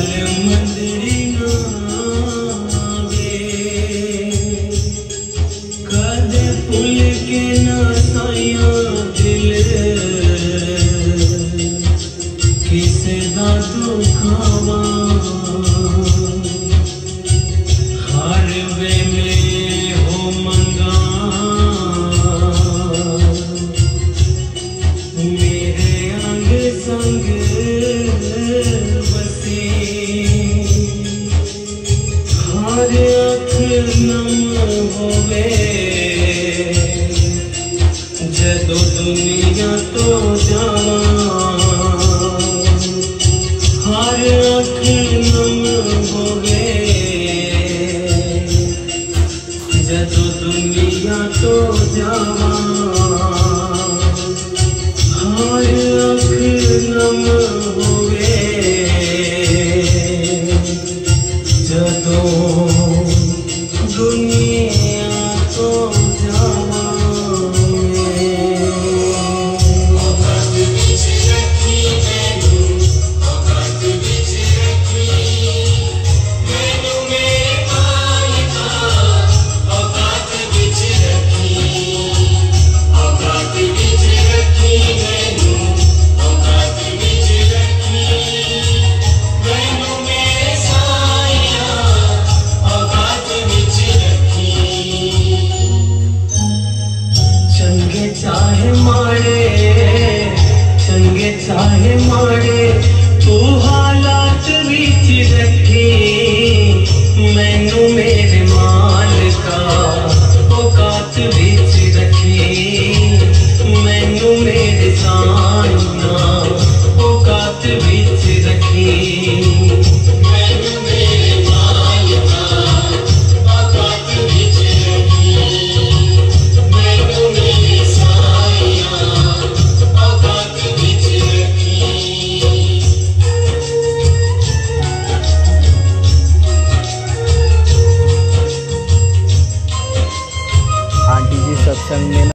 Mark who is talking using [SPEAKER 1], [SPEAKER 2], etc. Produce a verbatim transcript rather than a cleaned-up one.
[SPEAKER 1] गल मंदड़ी ना वे कदे भुल के ना साया दिल किसे दा दुखावा हर वेले हो मंगा मेरे अंग संग बसी हर अख नम होवे जदों दुनिया तो जावा हर अख नम होवे जदों दुनिया तो जावा हर अख नम